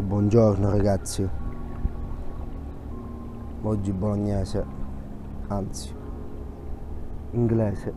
Buongiorno ragazzi, oggi bolognese, anzi inglese.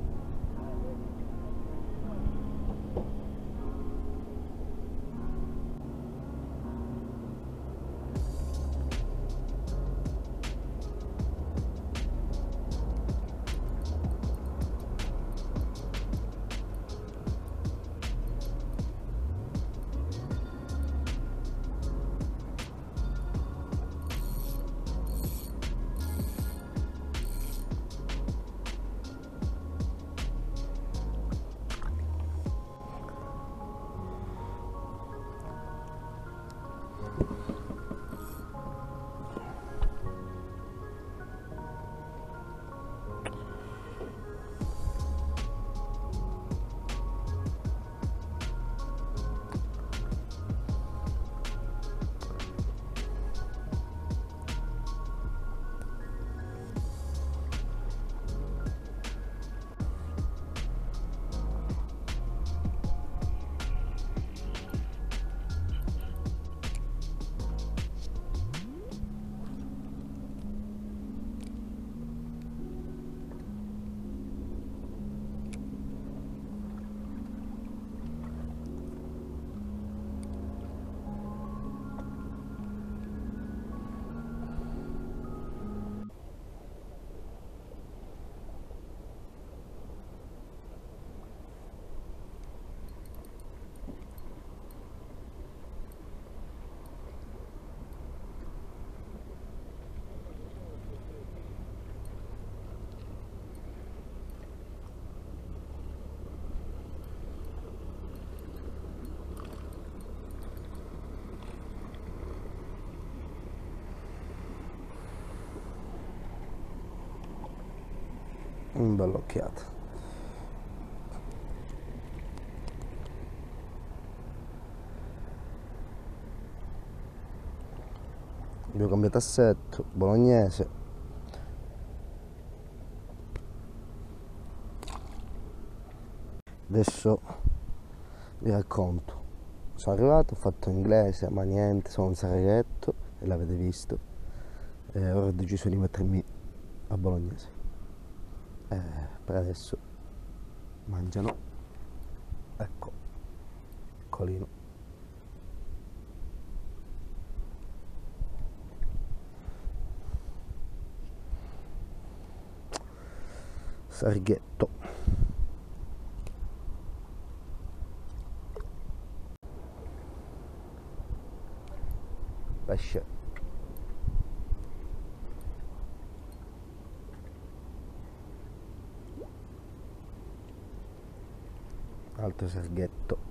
Un bella occhiata. Abbiamo cambiato assetto, bolognese. Adesso vi racconto. Sono arrivato, ho fatto inglese, ma niente, sono un saraghetto e l'avete visto. E ora ho deciso di mettermi a bolognese. Per adesso mangiano, ecco, colino, sarghetto, pesce, altro sarghetto,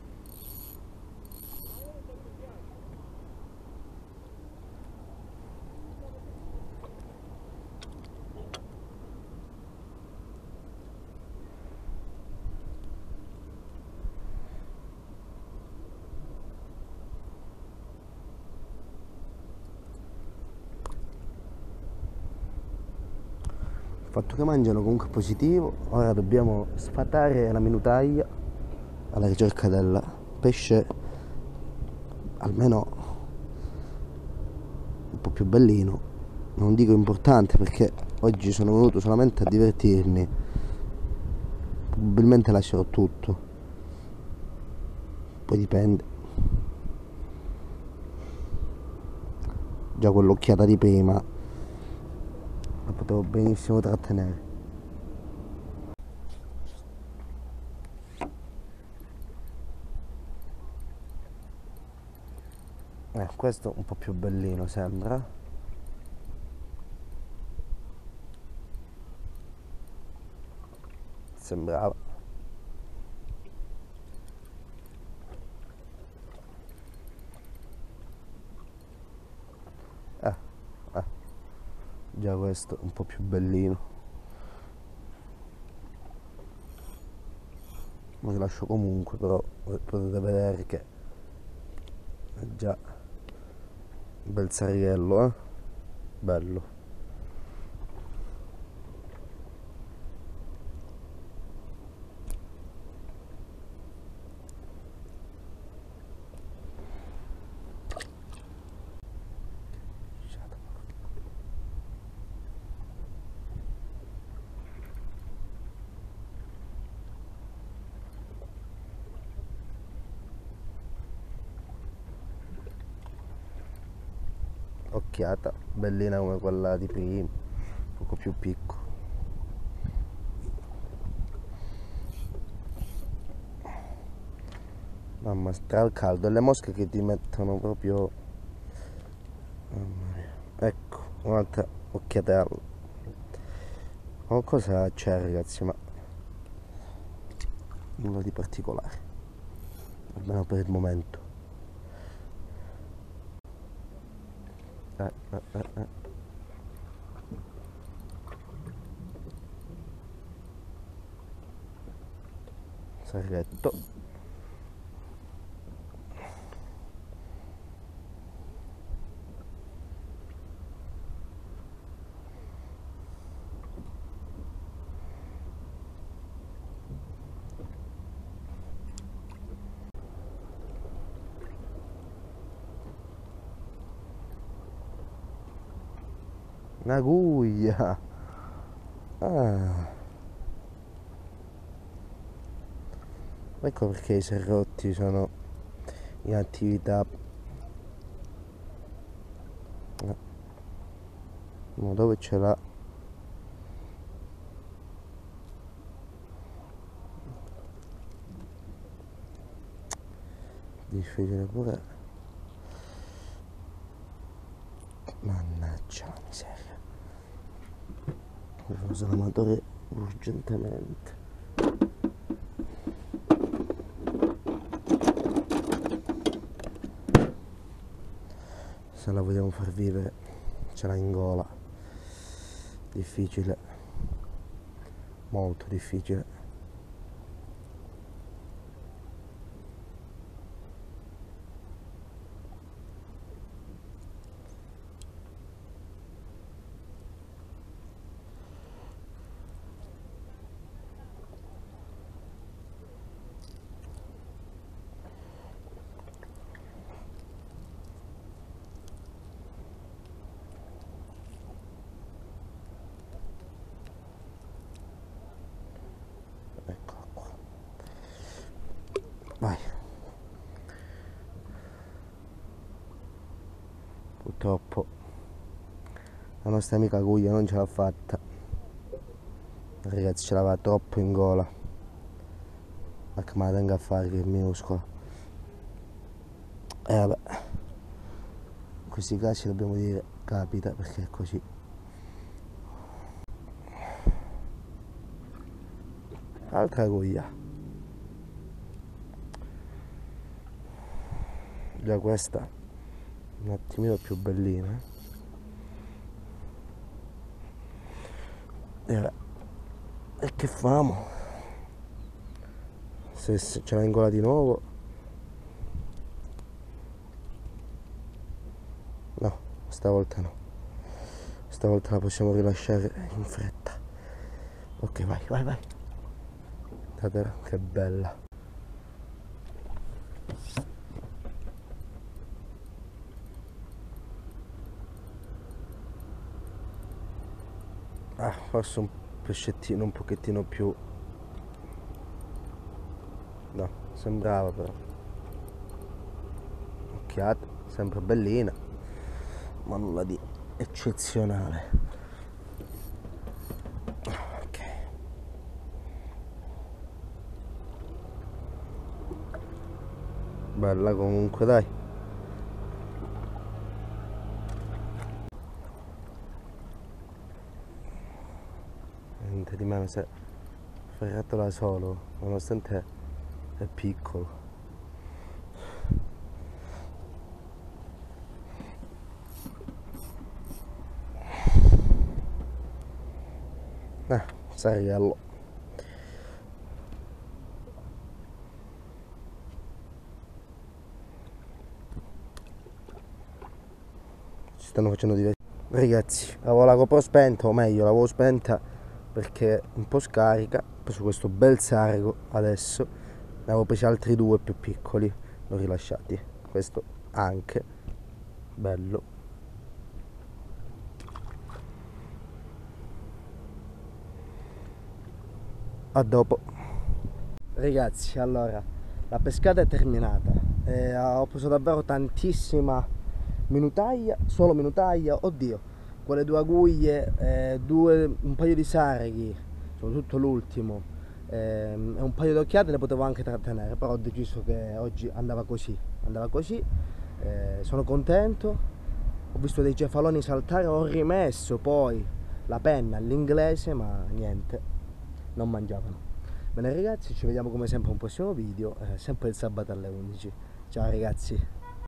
il fatto che mangiano comunque è positivo. Ora dobbiamo sfatare la minutaglia alla ricerca del pesce almeno un po' più bellino, non dico importante perché oggi sono venuto solamente a divertirmi, probabilmente lascerò tutto, poi dipende. Già quell'occhiata di prima la potevo benissimo trattenere. Questo un po' più bellino sembra. Sembrava. Già questo un po' più bellino. Ma li lascio comunque, però potete vedere che è già un bel sarriello, bello. occhiata, bellina come quella di prima, poco più piccola. Mamma, stra il caldo, e le mosche che ti mettono proprio... Mamma mia. Ecco, un'altra occhiatella. Qualcosa c'è ragazzi, ma nulla di particolare, almeno per il momento. Sarretto. Una guglia. Ah. Ecco perché i serrotti sono in attività. Ma dove ce l'ha? Difficile pure. Mannaggia la miseria. Devo usare l'amatore urgentemente. Se la vogliamo far vivere ce l'ha in gola. Difficile, molto difficile. Eccola qua. Vai. Purtroppo la nostra amica Guglia non ce l'ha fatta. Ragazzi, ce l'aveva troppo in gola. Ma che me la tenga a fare che è minuscola. E vabbè, in questi casi dobbiamo dire capita, perché è così. Altra Guglia. Già questa un attimino più bellina. E che famo? Se ce l'ha in gola di nuovo. No, stavolta no. Stavolta la possiamo rilasciare in fretta. Ok, vai, vai, vai. Guardatela, che bella. Ah, forse un pescettino un pochettino più... No, sembrava però. Occhiata, sempre bellina, ma nulla di eccezionale. Ok. Bella comunque, dai. Niente di meno, si è ferrato da solo, nonostante è piccolo. Sariello. Ci stanno facendo divertire. Ragazzi, avevo la GoPro spenta, o meglio l'avevo spenta perché è un po' scarica. Ho preso questo bel sargo adesso, ne avevo presi altri due più piccoli, l'ho rilasciati. Questo anche bello. A dopo. Ragazzi, allora la pescata è terminata. Ho preso davvero tantissima minutaglia, solo minutaglia, oddio, quelle due aguglie, un paio di sarghi, soprattutto l'ultimo, e un paio di occhiate le potevo anche trattenere, però ho deciso che oggi andava così, sono contento, ho visto dei cefaloni saltare, ho rimesso poi la penna all'inglese, ma niente, non mangiavano. Bene ragazzi, ci vediamo come sempre a un prossimo video, sempre il sabato alle 11. Ciao ragazzi.